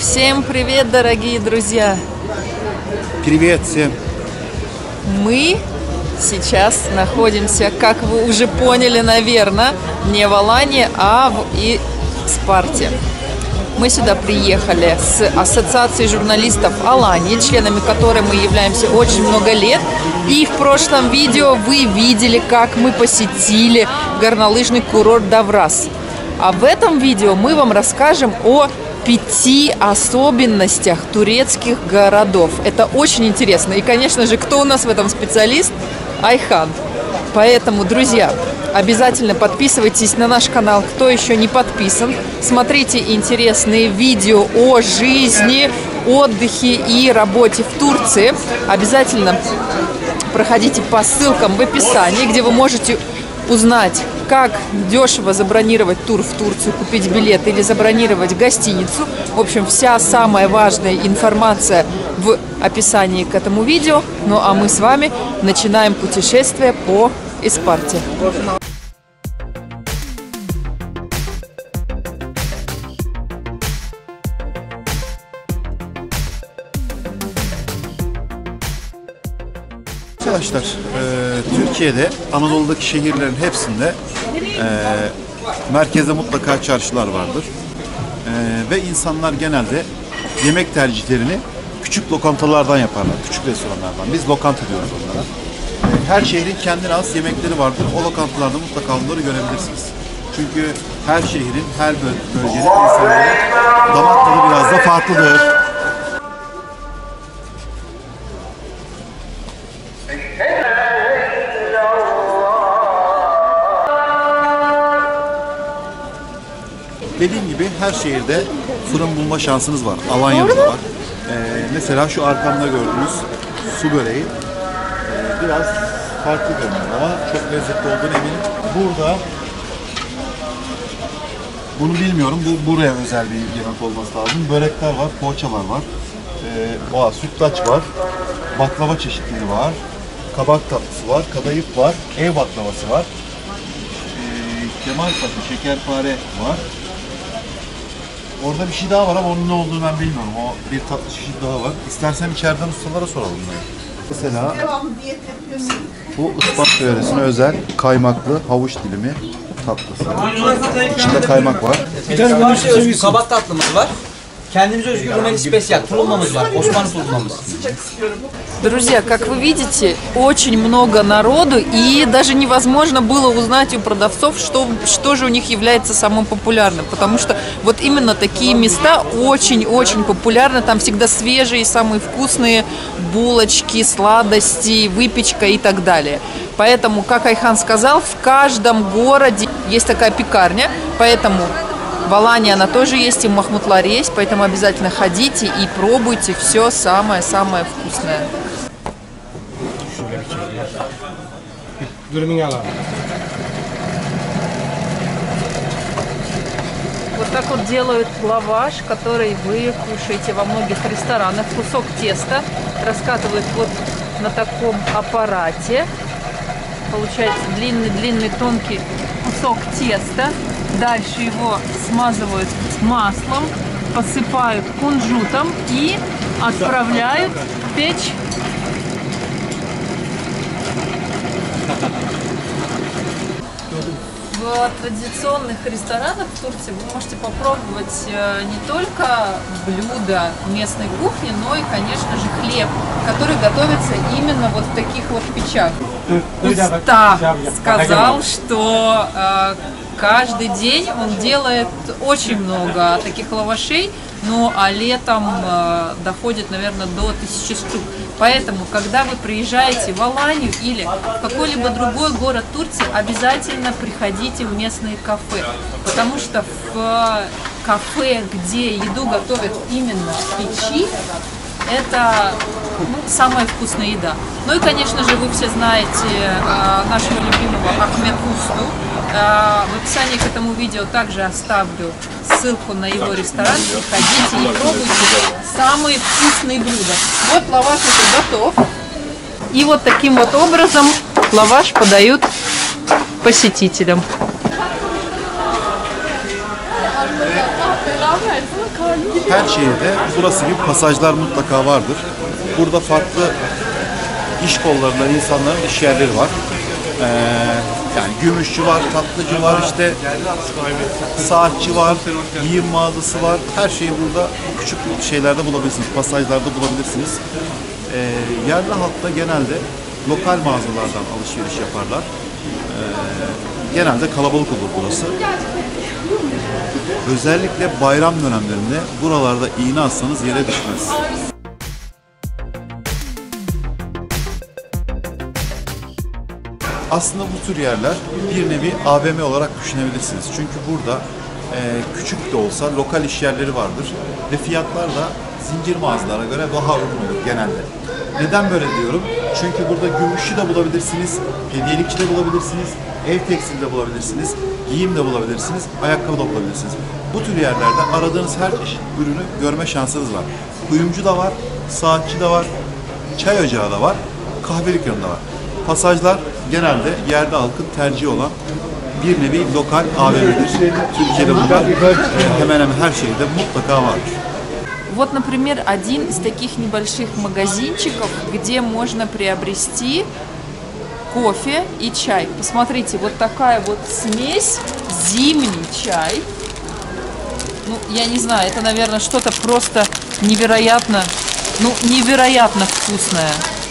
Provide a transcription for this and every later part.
Всем привет, дорогие друзья! Привет всем! Мы сейчас находимся, как вы уже поняли, наверное, не в Алании, а в Испарте. Мы сюда приехали с Ассоциацией журналистов Алании, членами которой мы являемся очень много лет. И в прошлом видео вы видели, как мы посетили горнолыжный курорт Даврас. А в этом видео мы вам расскажем о 5 особенностях турецких городов. Это очень интересно. И, конечно же, кто у нас в этом специалист? Айхан. Поэтому, друзья, обязательно подписывайтесь на наш канал, кто еще не подписан. Смотрите интересные видео о жизни, отдыхе и работе в Турции. Обязательно проходите по ссылкам в описании, где вы можете узнать, как дешево забронировать тур в Турцию, купить билет или забронировать гостиницу. В общем, вся самая важная информация в описании к этому видео. Ну а мы с вами начинаем путешествие по Испарте. Arkadaşlar, Türkiye'de Anadolu'daki şehirlerin hepsinde merkezde mutlaka çarşılar vardır. Ve insanlar genelde yemek tercihlerini küçük lokantalardan yaparlar, küçük restoranlardan. Biz lokanta diyoruz onlara. Her şehrin kendine has yemekleri vardır. O lokantalarda mutlaka onları görebilirsiniz. Çünkü her şehrin, her bölgenin insanların damak tadı biraz da farklıdır. Dediğim gibi her şehirde fırın bulma şansınız var. Alanya'da da var. Mesela şu arkamda gördüğünüz su böreği biraz farklı görünüyor ama çok lezzetli olduğunu eminim. Burada bunu bilmiyorum. Bu buraya özel bir yemek olması lazım. Börekler var, poğaçalar var. Sütlaç var. Baklava çeşitleri var. Kabak tatlısı var, kadayıf var, ev baklavası var. Kemal Paşa, şekerpare var. Orada bir şey daha var ama onun ne olduğunu ben bilmiyorum. O bir tatlı çeşit daha var. İstersen içeriden ustalara soralım. Mesela bu Isparta yöresine özel kaymaklı havuç dilimi tatlısı. İçinde kaymak var. Bir tane kabak tatlımız var. Kendimize özgü Rumeli специal tulumamız var. Osmanlı tulumamız. Друзья, как вы видите, очень много народу, и даже невозможно было узнать у продавцов, что же у них является самым популярным, потому что вот именно такие места очень-очень популярны, там всегда свежие, самые вкусные булочки, сладости, выпечка и так далее. Поэтому, как Айхан сказал, в каждом городе есть такая пекарня, поэтому в Алании она тоже есть, и в Махмутларе есть, поэтому обязательно ходите и пробуйте все самое-самое вкусное. Вот так вот делают лаваш, который вы кушаете во многих ресторанах. Кусок теста раскатывают вот на таком аппарате. Получается длинный тонкий кусок теста. Дальше его смазывают маслом, посыпают кунжутом и отправляют в печь. В традиционных ресторанах в Турции вы можете попробовать не только блюда местной кухни, но и, конечно же, хлеб, который готовится именно вот в таких вот печах. Уста сказал, что каждый день он делает очень много таких лавашей, ну а летом доходит, наверное, до 1000 штук. Поэтому, когда вы приезжаете в Аланию или в какой-либо другой город Турции, обязательно приходите в местные кафе. Потому что в кафе, где еду готовят именно в печи, это самая вкусная еда. Ну и, конечно же, вы все знаете нашего любимого Ахмед Усту. В описании к этому видео также оставлю ссылку на его ресторан. Приходите и пробуйте самые вкусные блюда. Вот лаваш уже готов. И вот таким вот образом лаваш подают посетителям. Her şehirde burası gibi pasajlar mutlaka vardır. Burada farklı iş kollarından insanların iş yerleri var. Yani gümüşçü var, tatlıcı var, işte saatçi var, giyim mağazası var. Her şeyi burada küçük şeylerde bulabilirsiniz, pasajlarda bulabilirsiniz. Yerli halkta genelde lokal mağazalardan alışveriş yaparlar. Genelde kalabalık olur burası. Özellikle bayram dönemlerinde buralarda iğne atsanız yere düşmez. Aslında bu tür yerler bir nevi AVM olarak düşünebilirsiniz. Çünkü burada küçük de olsa lokal iş yerleri vardır ve fiyatlar da zincir mağazalara göre daha uygun olur genelde. Neden böyle diyorum? Çünkü burada gümüşçü de bulabilirsiniz, hediyelikçi de bulabilirsiniz, ev tekstili de bulabilirsiniz, giyim de bulabilirsiniz, ayakkabı da bulabilirsiniz. Bu tür yerlerde aradığınız her çeşit ürünü görme şansınız var. Kuyumcu da var, saatçi de var, çay ocağı da var, kahvelik yanı da var. Pasajlar genelde yerli halkın tercihi olan bir nevi lokal AVM'dir. Türkiye'de bunlar hemen hemen her şehirde mutlaka vardır. Вот, например, один из таких небольших магазинчиков, где можно приобрести кофе и чай. Посмотрите, вот такая вот смесь, зимний чай. Ну, я не знаю, это, наверное, что-то просто невероятно, невероятно вкусное.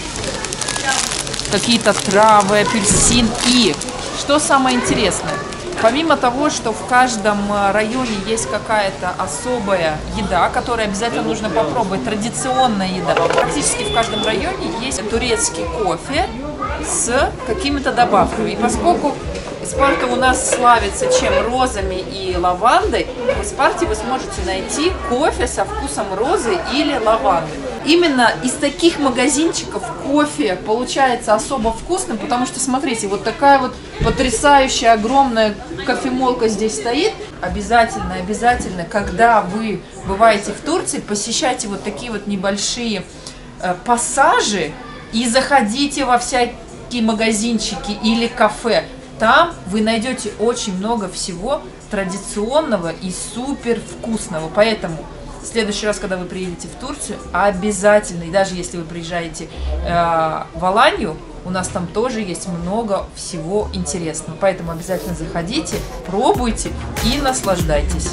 Какие-то травы, апельсин. И, что самое интересное, помимо того, что в каждом районе есть какая-то особая еда, которую обязательно нужно попробовать, традиционная еда, практически в каждом районе есть турецкий кофе с какими-то добавками. И поскольку Спарта у нас славится чем? Розами и лавандой. В Спарте вы сможете найти кофе со вкусом розы или лаванды. Именно из таких магазинчиков кофе получается особо вкусным, потому что, смотрите, вот такая вот потрясающая огромная кофемолка здесь стоит. Обязательно, обязательно, когда вы бываете в Турции, посещайте вот такие вот небольшие пассажи и заходите во всякие магазинчики или кафе. Там вы найдете очень много всего традиционного и супер вкусного. Поэтому в следующий раз, когда вы приедете в Турцию, обязательно, и даже если вы приезжаете в Аланию, у нас там тоже есть много всего интересного. Поэтому обязательно заходите, пробуйте и наслаждайтесь.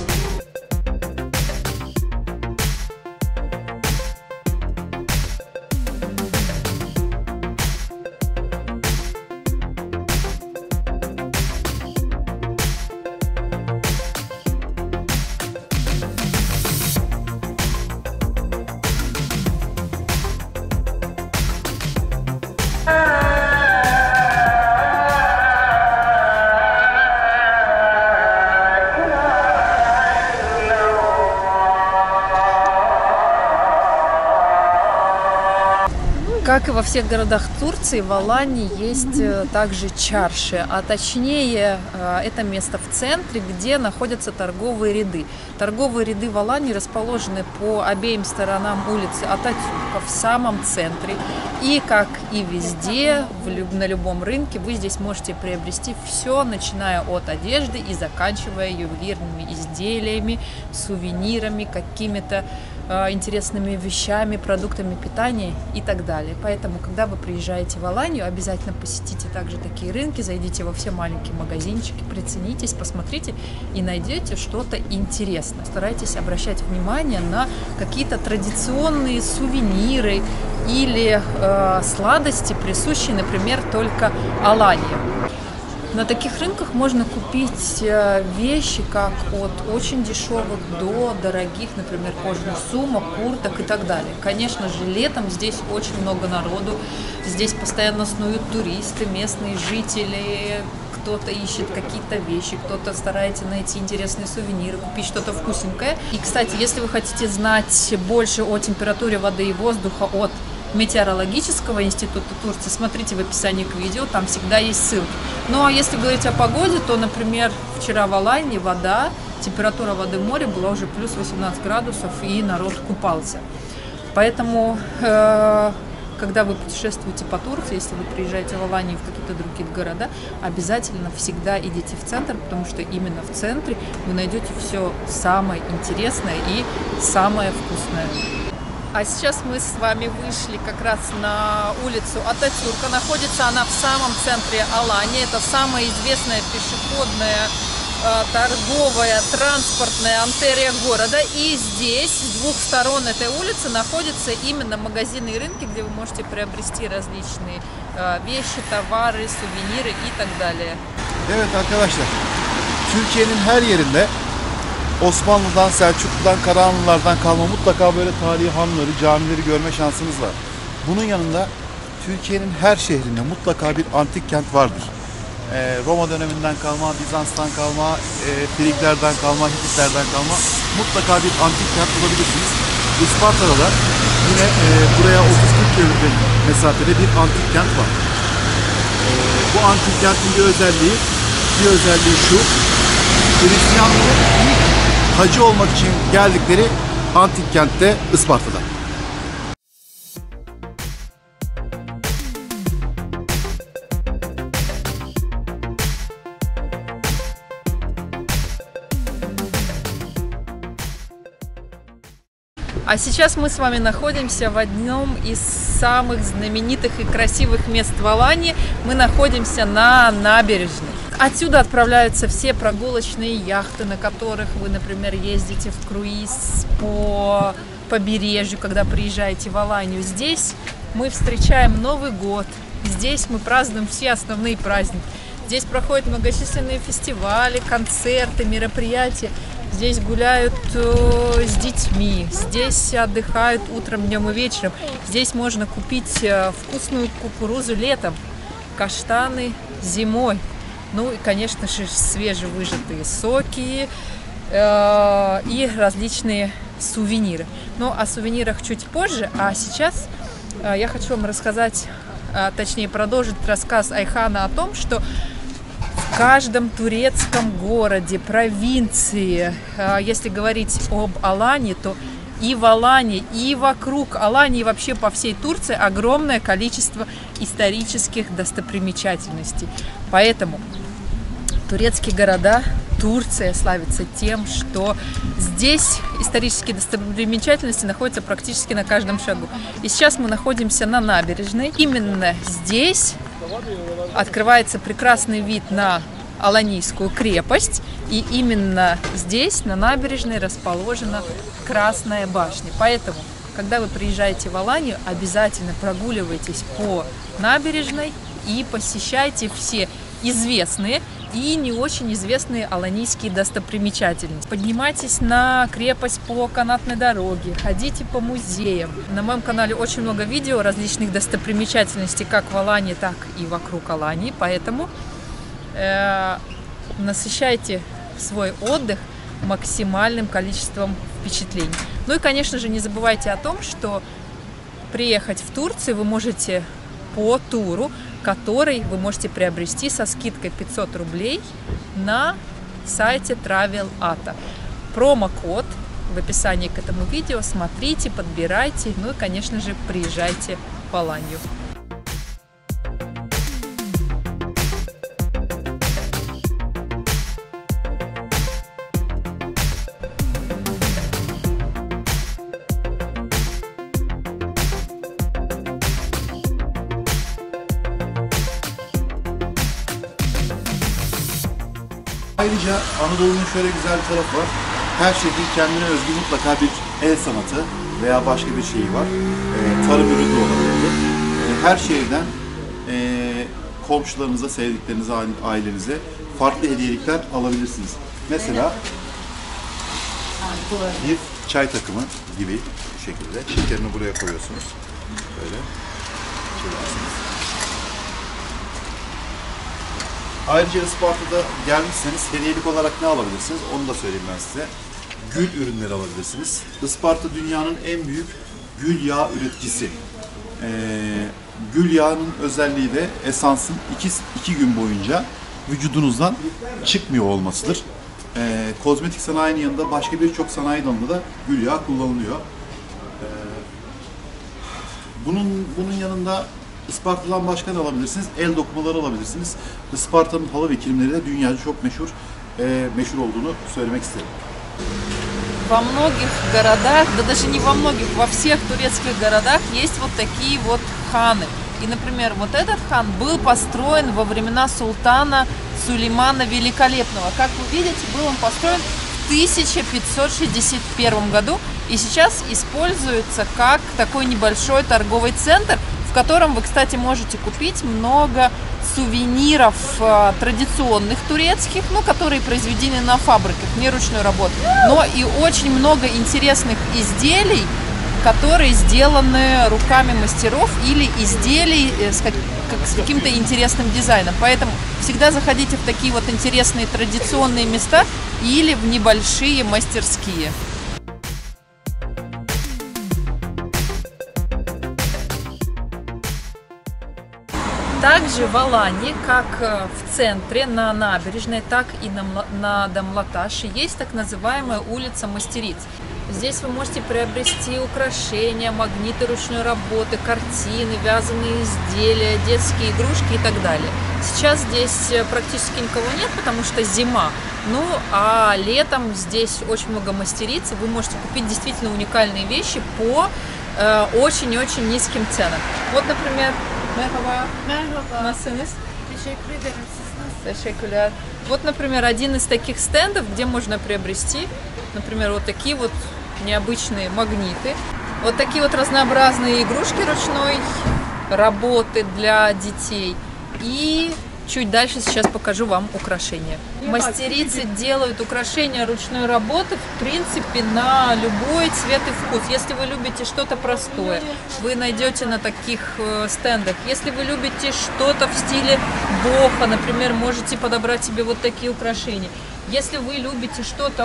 Как и во всех городах Турции, в Алании есть также чарши, а точнее это место в центре, где находятся торговые ряды. Торговые ряды в Алании расположены по обеим сторонам улицы Ататюрка в самом центре. И как и везде, на любом рынке, вы здесь можете приобрести все, начиная от одежды и заканчивая ювелирными изделиями, сувенирами, какими-то интересными вещами, продуктами питания и так далее. Поэтому, когда вы приезжаете в Аланию, обязательно посетите также такие рынки, зайдите во все маленькие магазинчики, приценитесь, посмотрите и найдете что-то интересное. Старайтесь обращать внимание на какие-то традиционные сувениры или сладости, присущие, например, только Алании. На таких рынках можно купить вещи как от очень дешевых до дорогих, например, кожаных сумок, курток и так далее. Конечно же, летом здесь очень много народу, здесь постоянно снуют туристы, местные жители, кто-то ищет какие-то вещи, кто-то старается найти интересные сувениры, купить что-то вкусненькое. И, кстати, если вы хотите знать больше о температуре воды и воздуха от Метеорологического института Турции, смотрите в описании к видео, там всегда есть ссылки. Ну а если говорить о погоде, то, например, вчера в Алании температура воды в море была уже плюс 18 градусов, и народ купался. Поэтому, когда вы путешествуете по Турции, если вы приезжаете в Аланию, в какие-то другие города, обязательно всегда идите в центр, потому что именно в центре вы найдете все самое интересное и самое вкусное. А сейчас мы с вами вышли как раз на улицу Ататюрка. Находится она в самом центре Алании. Это самая известная пешеходная, торговая, транспортная артерия города. И здесь, с двух сторон этой улицы, находятся именно магазины и рынки, где вы можете приобрести различные вещи, tavары, сувениры и так далее. Evet arkadaşlar, Türkiye'nin her yerinde Osmanlı'dan, Selçuklu'dan, Karahanlılardan kalma mutlaka böyle tarihi hanları, camileri görme şansınız var. Bunun yanında Türkiye'nin her şehrinde mutlaka bir antik kent vardır. Roma döneminden kalma, Bizans'tan kalma, Friglerden kalma, Hititlerden kalma mutlaka bir antik kent bulabilirsiniz. Isparta'da da yine buraya 30-40 kilometre mesafede bir antik kent var. Bu antik kentin bir özelliği şu: Hristiyanların ilk hacı olmak için geldikleri antik kentte Isparta'da. А сейчас мы с вами находимся в одном из самых знаменитых и красивых мест в Алании. Мы находимся на набережной. Отсюда отправляются все прогулочные яхты, на которых вы, например, ездите в круиз по побережью, когда приезжаете в Аланию. Здесь мы встречаем Новый год. Здесь мы празднуем все основные праздники. Здесь проходят многочисленные фестивали, концерты, мероприятия. Здесь гуляют с детьми, здесь отдыхают утром, днем и вечером. Здесь можно купить вкусную кукурузу летом, каштаны зимой. Ну и, конечно же, свежевыжатые соки и различные сувениры. Но о сувенирах чуть позже, а сейчас я хочу вам рассказать, точнее продолжить рассказ Айхана о том, что в каждом турецком городе, провинции, если говорить об Алании, то и в Алании, и вокруг Алании, и вообще по всей Турции огромное количество исторических достопримечательностей. Поэтому турецкие города, Турция славится тем, что здесь исторические достопримечательности находятся практически на каждом шагу. И сейчас мы находимся на набережной. Именно здесь открывается прекрасный вид на Аланийскую крепость, и именно здесь, на набережной, расположена Красная башня. Поэтому, когда вы приезжаете в Аланию, обязательно прогуливайтесь по набережной и посещайте все известные и не очень известные аланийские достопримечательности. Поднимайтесь на крепость по канатной дороге, ходите по музеям. На моем канале очень много видео различных достопримечательностей как в Алании, так и вокруг Алании, поэтому насыщайте свой отдых максимальным количеством впечатлений. Ну и, конечно же, не забывайте о том, что приехать в Турцию вы можете по туру, который вы можете приобрести со скидкой 500 рублей на сайте Travel.ata. Промокод в описании к этому видео. Смотрите, подбирайте, ну и, конечно же, приезжайте в Аланию. Ayrıca Anadolu'nun şöyle güzel bir tarafı var. Her şehrin kendine özgü mutlaka bir el sanatı veya başka bir şeyi var. Tarım ürünü olabilir. Her şehirden komşularınıza, sevdiklerinize, ailenize farklı hediyelikler alabilirsiniz. Mesela bir çay takımı gibi bu şekilde. Şekerini buraya koyuyorsunuz. Böyle çevirirsiniz. Ayrıca Isparta'da gelmişseniz hediyelik olarak ne alabilirsiniz? Onu da söyleyeyim ben size. Gül ürünleri alabilirsiniz. Isparta dünyanın en büyük gül yağı üreticisi. Gül yağının özelliği de esansın 2 gün boyunca vücudunuzdan çıkmıyor olmasıdır. Kozmetik sanayinin yanında başka birçok sanayi dalında da gül yağı kullanılıyor. Bunun yanında Isparta'dan başka ne alabilirsiniz? El dokumaları alabilirsiniz. Isparta'nın halı ve kilimleri de dünyaca çok meşhur olduğunu söylemek isterim. Во многих городах, да даже не во многих, во всех турецких городах есть вот такие вот ханы. И, например, вот этот хан был построен во времена султана Сулеймана Великолепного. Как вы видите, был он построен в 1561 году и сейчас используется как такой небольшой торговый центр, в котором вы, кстати, можете купить много сувениров традиционных турецких, ну, которые произведены на фабриках, не ручной работы, но и очень много интересных изделий, которые сделаны руками мастеров или изделий с каким-то интересным дизайном. Поэтому всегда заходите в такие вот интересные традиционные места или в небольшие мастерские. Также в Алании, как в центре, на набережной, так и на Дамлаташе, есть так называемая улица Мастериц. Здесь вы можете приобрести украшения, магниты ручной работы, картины, вязаные изделия, детские игрушки и так далее. Сейчас здесь практически никого нет, потому что зима. Ну, а летом здесь очень много мастериц, вы можете купить действительно уникальные вещи по очень-очень низким ценам. Вот, например, вот, например, один из таких стендов, где можно приобрести, например, вот такие вот необычные магниты, вот такие вот разнообразные игрушки ручной работы для детей. И чуть дальше сейчас покажу вам украшения. Мастерицы делают украшения ручной работы, в принципе, на любой цвет и вкус. Если вы любите что-то простое, вы найдете на таких стендах. Если вы любите что-то в стиле боха, например, можете подобрать себе вот такие украшения. Если вы любите что-то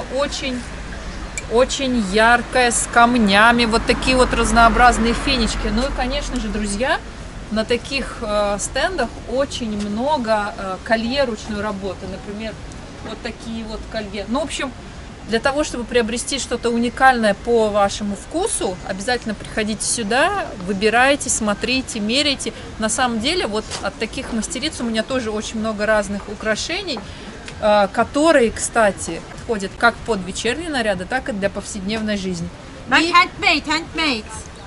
очень яркое, с камнями, вот такие вот разнообразные фенечки. Ну и, конечно же, друзья, на таких стендах очень много колье ручной работы. Например, вот такие вот колье. Ну, в общем, для того, чтобы приобрести что-то уникальное по вашему вкусу, обязательно приходите сюда, выбирайте, смотрите, меряйте. На самом деле, вот от таких мастериц у меня тоже очень много разных украшений, которые, кстати, подходят как под вечерние наряды, так и для повседневной жизни. Handmade.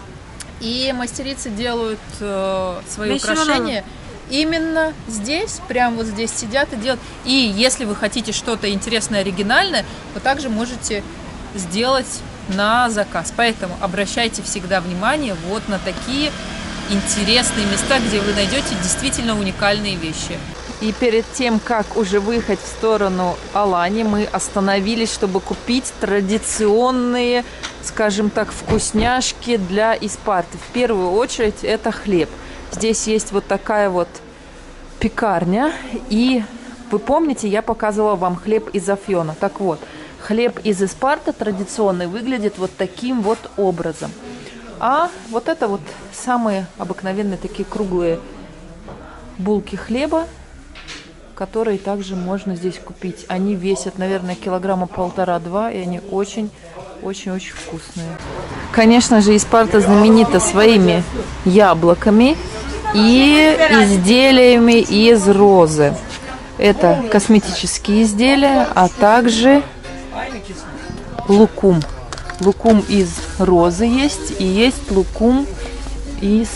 И мастерицы делают свои украшения именно здесь, прямо вот здесь сидят и делают. И если вы хотите что-то интересное, оригинальное, вы также можете сделать на заказ. Поэтому обращайте всегда внимание вот на такие интересные места, где вы найдете действительно уникальные вещи. И перед тем, как уже выехать в сторону Алании, мы остановились, чтобы купить традиционные, скажем так, вкусняшки для Испарты. В первую очередь это хлеб. Здесь есть вот такая вот пекарня. И вы помните, я показывала вам хлеб из Афьона. Так вот, хлеб из Испарты традиционный выглядит вот таким вот образом. А вот это вот самые обыкновенные такие круглые булки хлеба, которые также можно здесь купить. Они весят, наверное, килограмма 1,5-2, и они очень-очень вкусные. Конечно же, Испарта знаменита своими яблоками и изделиями из розы. Это косметические изделия, а также лукум. Лукум из розы есть, и есть лукум из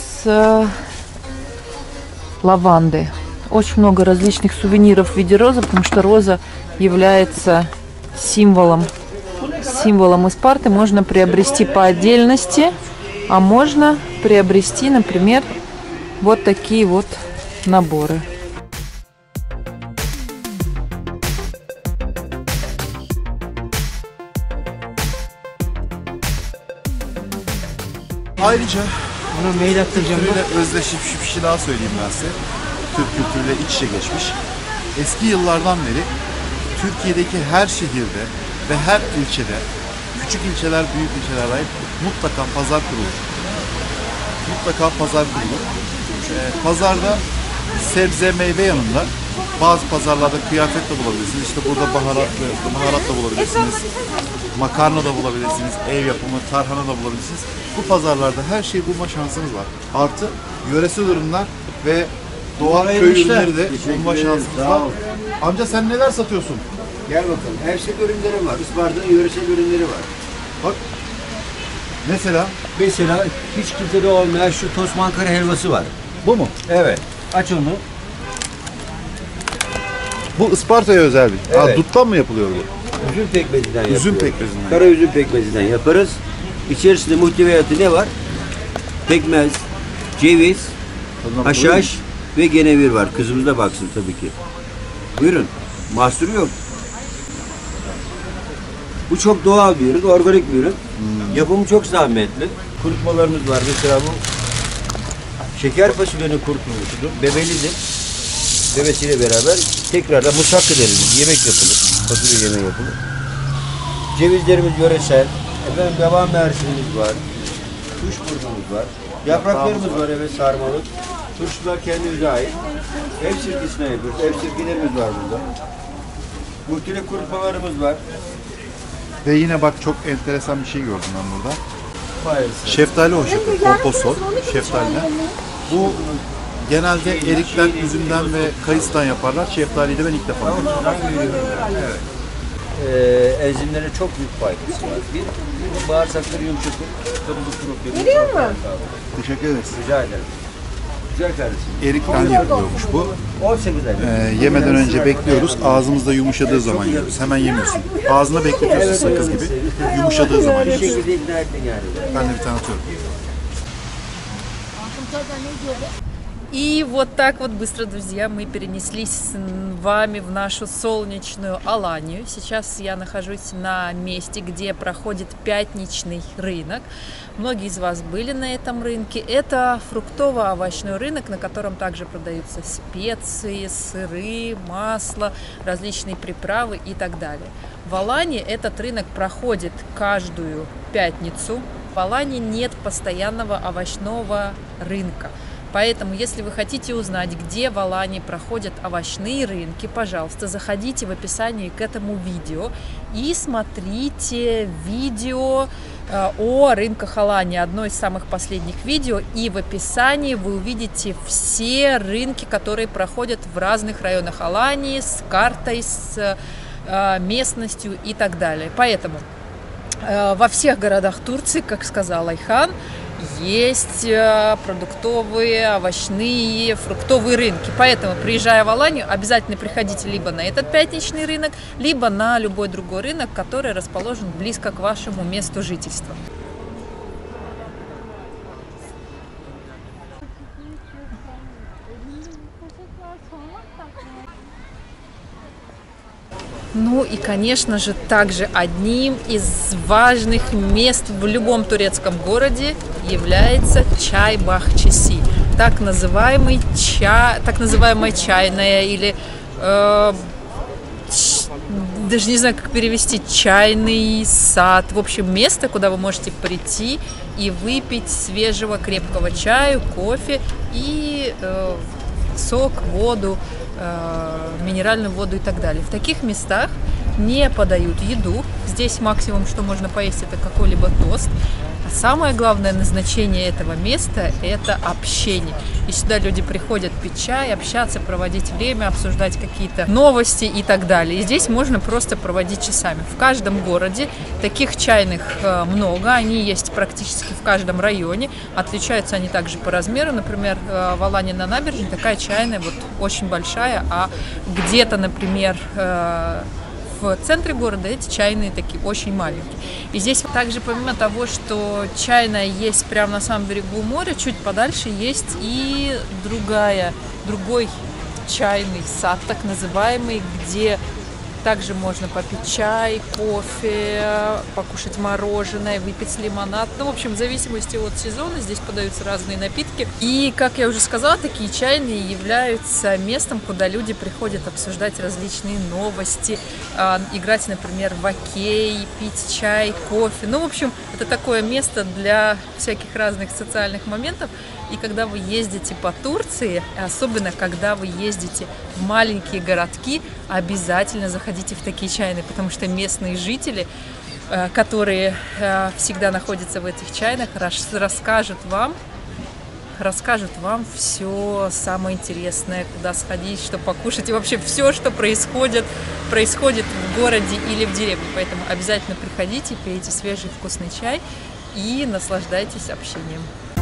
лаванды. Очень много различных сувениров в виде розы, потому что роза является символом Испарты. Можно приобрести по отдельности, а можно приобрести, например, вот такие вот наборы. Ayrıca kültürüyle özdeşmiş bir şey daha söyleyeyim ben size. Türk kültürüyle iç içe geçmiş. Eski yıllardan beri Türkiye'deki her şehirde ve her ilçede, küçük ilçeler, büyük ilçeler dahil mutlaka pazar kurulur. Mutlaka pazar kurulur. Pazarda sebze, meyve yanında bazı pazarlarda kıyafet de bulabilirsiniz. İşte burada baharatla bulabilirsiniz. makarna da bulabilirsiniz, ev yapımı tarhana da bulabilirsiniz. Bu pazarlarda her şeyi bulma şansınız var. Artı yöresel ürünler ve doğal köy ürünleri de bulma şansınız var. Amca sen neler satıyorsun? Gel bakalım. Her şey ürünleri var. Isparta'nın yöresel ürünleri var. Bak. Mesela Mesela hiç kimsede olmayan şu toz mankara helvası var. bu mu? Evet. Aç onu. Bu Isparta'ya özel bir. Evet. Ha, duttan mı yapılıyor bu? Üzüm pekmezinden yapıyoruz. Üzüm pekmezinden. Kara üzüm pekmezinden yaparız. İçerisinde muhteviyatı ne var? Pekmez, ceviz, haşhaş ve genevir var. Kızımız da baksın tabii ki. Buyurun. Mahsuru yok. Bu çok doğal bir ürün, organik bir ürün. Yapımı çok zahmetli. Kurutmalarımız var. Mesela bu şeker fasulyenin kurutulmuşudur. Bebelidir. Bebesiyle beraber tekrardan musakka deriz. Yemek yapılır. Fasulye yemeği yapılır. Cevizlerimiz yöresel. Efendim devam mersinimiz var. Kuşburnumuz var. Yapraklarımız var, evet, sarmalık. Turşular kendimize ait. Ev sirkesine yapıyoruz. Ev sirkelerimiz var burada. Muhtelif kurutmalarımız var. Ve yine bak çok enteresan bir şey gördüm ben burada. Maalesef. Şeftali hoşafı, komposto, şeftaliden. Bu genelde erikten, üzümden ve kayısıdan yaparlar. Şeftaliyi de ben ilk defa gördüm. Evet. Enzimlere çok büyük faydası var. Bir bağırsakları yumuşatır. Kabızlık problemi. Veriyor mu? Teşekkür ederiz. Rica ederim. Güzel kardeşim. Erikten yapılıyormuş bu. 18 ay. Yemeden önce bekliyoruz. Ağzımızda yumuşadığı zaman yiyoruz. Hemen yemiyorsun. Ağzına bekletiyorsun sakız gibi. Yumuşadığı zaman Bir yiyorsun. şekilde ikna ettin yani. Ben de bir tane atıyorum. И вот так вот быстро, друзья, мы перенеслись с вами в нашу солнечную Аланию. Сейчас я нахожусь на месте, где проходит пятничный рынок. Многие из вас были на этом рынке. Это фруктово-овощной рынок, на котором также продаются специи, сыры, масло, различные приправы и так далее. В Алании этот рынок проходит каждую пятницу. В Алании нет постоянного овощного рынка. Поэтому, если вы хотите узнать, где в Алании проходят овощные рынки, пожалуйста, заходите в описании к этому видео и смотрите видео о рынках Алании, одно из самых последних видео, и в описании вы увидите все рынки, которые проходят в разных районах Алании, с картой, с местностью и так далее. Поэтому во всех городах Турции, как сказал Айхан, есть продуктовые, овощные, фруктовые рынки. Поэтому, приезжая в Аланию, обязательно приходите либо на этот пятничный рынок, либо на любой другой рынок, который расположен близко к вашему месту жительства. Ну и, конечно же, также одним из важных мест в любом турецком городе является чай-бахчеси, так называемая чайная или даже не знаю, как перевести, чайный сад. В общем, место, куда вы можете прийти и выпить свежего крепкого чая, кофе и сок, воду, минеральную воду и так далее. В таких местах не подают еду. Здесь максимум, что можно поесть, это какой-либо тост. А самое главное назначение этого места – это общение. И сюда люди приходят пить чай, общаться, проводить время, обсуждать какие-то новости и так далее. И здесь можно просто проводить часами. В каждом городе таких чайных много, они есть практически в каждом районе. Отличаются они также по размеру. Например, в Алании на набережной такая чайная вот очень большая, а где-то, например, в центре города эти чайные такие очень маленькие. И здесь также, помимо того, что чайная есть прямо на самом берегу моря, чуть подальше есть и другой чайный сад, так называемый, где также можно попить чай, кофе, покушать мороженое, выпить лимонад. Ну, в общем, в зависимости от сезона здесь подаются разные напитки. И, как я уже сказала, такие чайные являются местом, куда люди приходят обсуждать различные новости, играть, например, в хоккей, пить чай, кофе. Ну, в общем, это такое место для всяких разных социальных моментов. И когда вы ездите по Турции, особенно когда вы ездите в маленькие городки, обязательно заходите в такие чайные, потому что местные жители которые всегда находятся в этих чайных, расскажут вам все самое интересное, куда сходить, что покушать, и вообще все, что происходит в городе или в деревне. Поэтому обязательно приходите, пейте свежий вкусный чай и наслаждайтесь общением.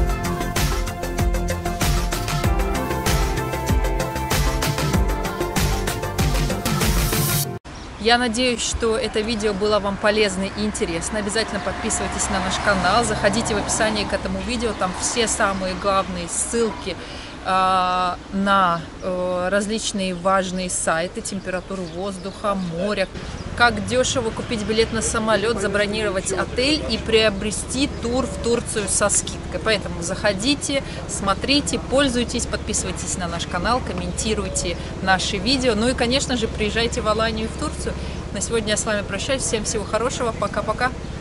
Я надеюсь, что это видео было вам полезно и интересно. Обязательно подписывайтесь на наш канал, заходите в описание к этому видео, там все самые главные ссылки на различные важные сайты, температуру воздуха, моря, как дешево купить билет на самолет, забронировать отель и приобрести тур в Турцию со скидкой. Поэтому заходите, смотрите, пользуйтесь, подписывайтесь на наш канал, комментируйте наши видео. Ну и, конечно же, приезжайте в Аланию и в Турцию. На сегодня я с вами прощаюсь. Всем всего хорошего. Пока-пока.